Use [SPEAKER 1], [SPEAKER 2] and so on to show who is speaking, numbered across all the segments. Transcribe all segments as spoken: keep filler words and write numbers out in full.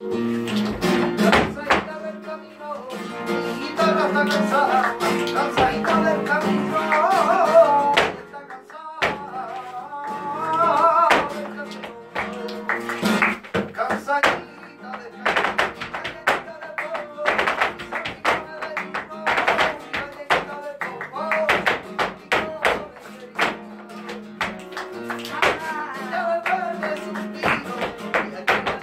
[SPEAKER 1] Cansadita del camino, mi guitarra está cansada, cansadita del camino, está cansada del camino, cansadita del camino, cansadita del polvo, cansadita del vino, cansadita del polvo, ya del verde suspiro, y aquí me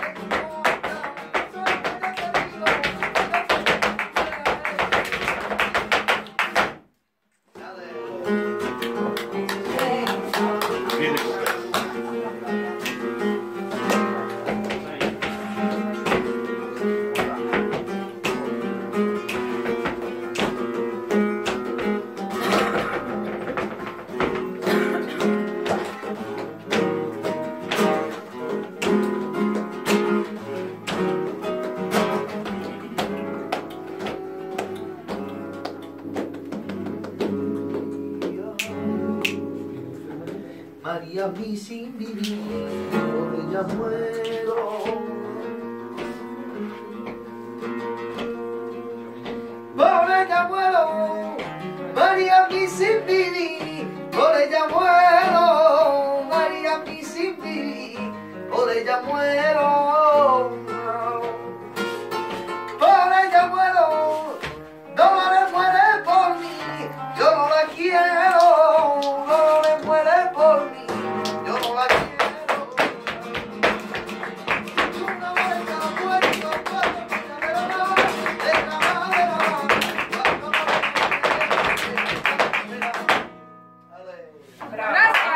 [SPEAKER 1] María, mi sin vivir, por ella muero. Por ella muero, María, mi sin vivir, por ella muero. María, mi sin vivir, por ella muero. Por ella muero, Dolores muere por mí, yo no la quiero. Dolores muere por mí, yo no la quiero. Una vuelta a puerto, cuatro pilas de la nave, de la nave, de la nave, cuatro pilas de la nave.
[SPEAKER 2] Gracias.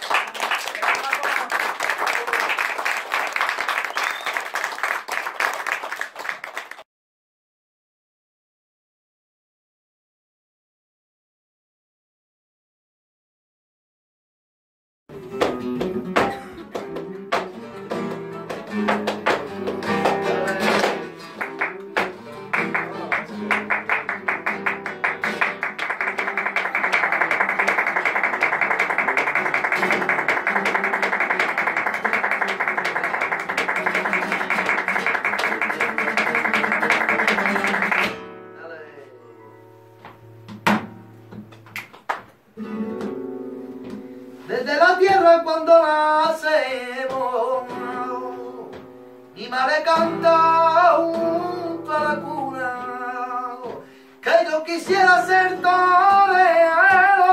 [SPEAKER 1] Desde la tierra cuando nacemos, mi madre canta junto a la cuna, que yo quisiera ser torero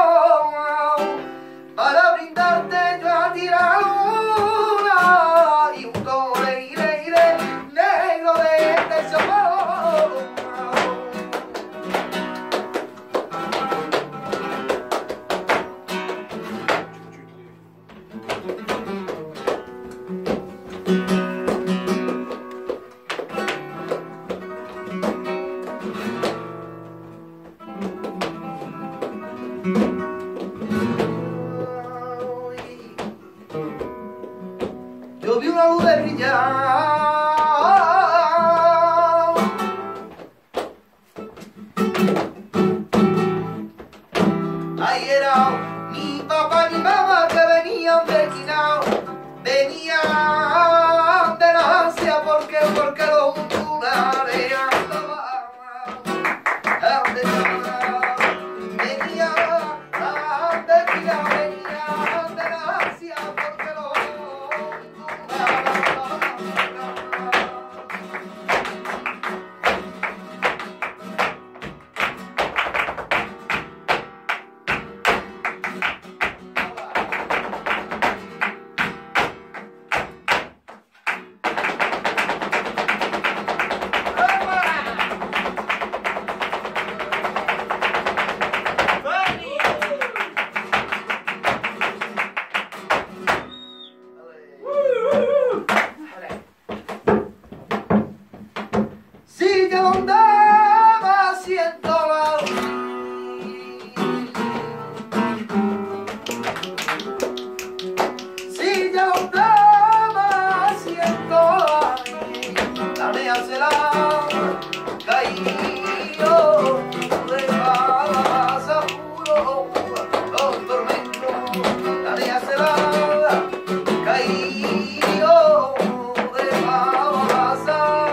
[SPEAKER 1] para brindarte yo a ti la luna y un tore iré, iré, negro de tesoro. Yo vi una luz de brillar, ahí era mi papá y mi mamá que venían de Quinao, venían de la Asia porque, porque los musulmanes andaban, venían de Quinao, venían de la Asia porque los caído de Babasa.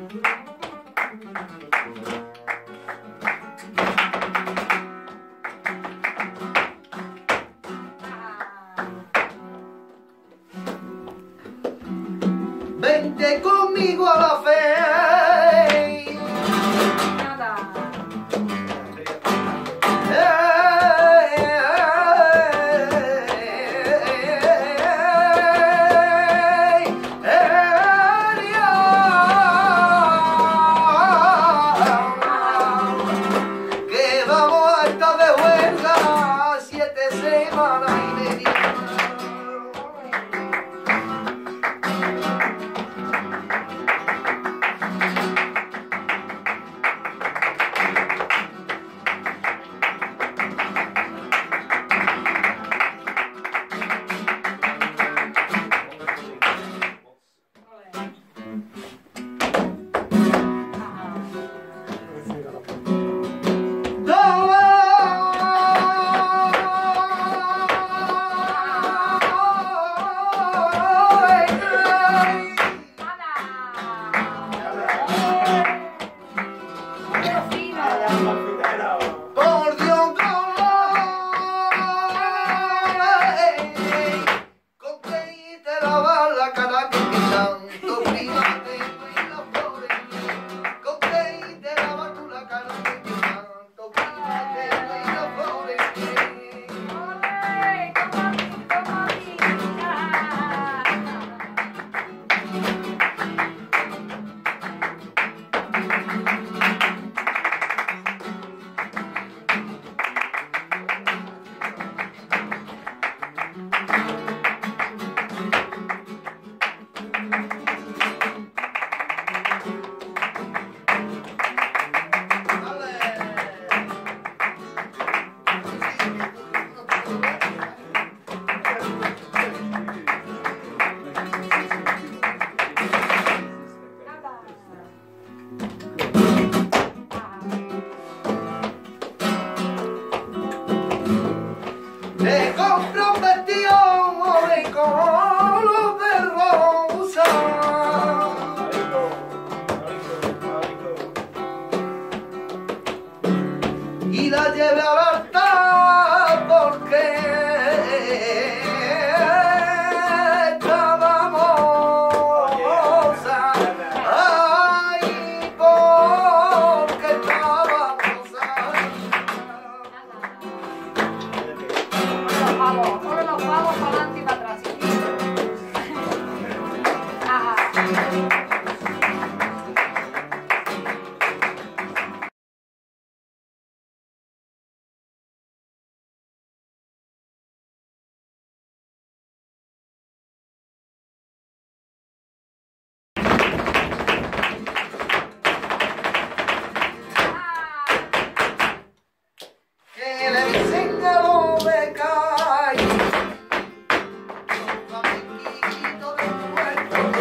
[SPEAKER 1] Vente conmigo a la fe. Que vamos a estar de huelga siete semanas y media. Por Dios, con que te lavar la cara que tanto prima tengo y los pobres, con que te lavas tú la cara que tanto prima tengo y los pobres. Le compro un vestido de color de rosa y la llevé al altar porque estaba moza. Ay, porque estaba moza.
[SPEAKER 2] Solo los pavos para adelante y para atrás. Ajá.
[SPEAKER 1] Que le dicen a los becarios, los amiguitos del puerto.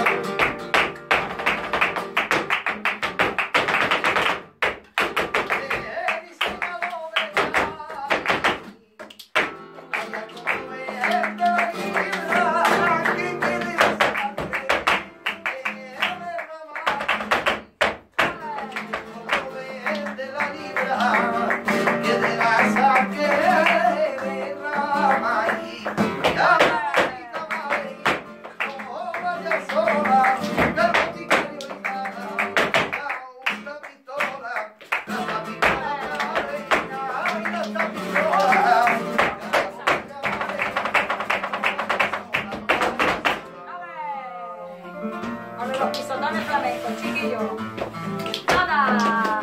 [SPEAKER 1] Le dicen a los becarios, anda como ves la vida, que te debe sangre, que me mamá, como ves de la libra. Que de la saque de la maíz, la marita maíz, como vaya sola, la boticario y nada, una pistola, la tapitola, y la tapitola.
[SPEAKER 2] Ahora los pisotones flamencos, chiquillos. ¡Nada!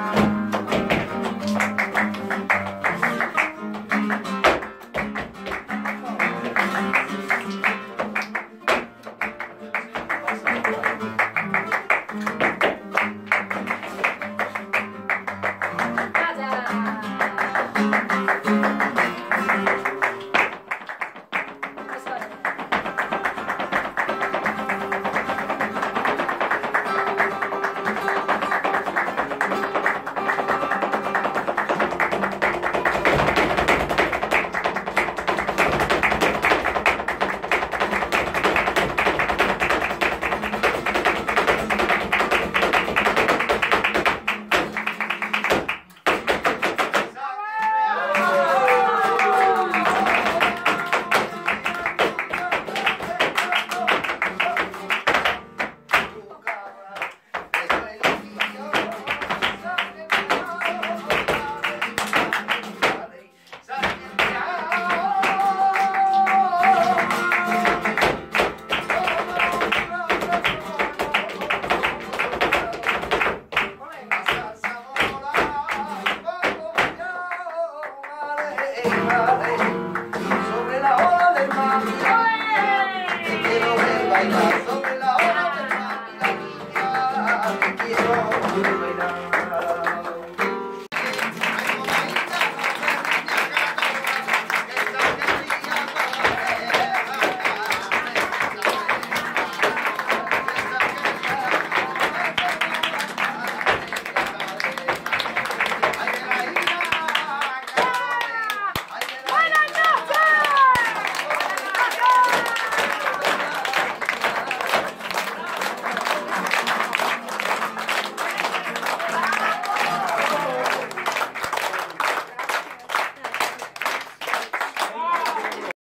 [SPEAKER 1] Thank you.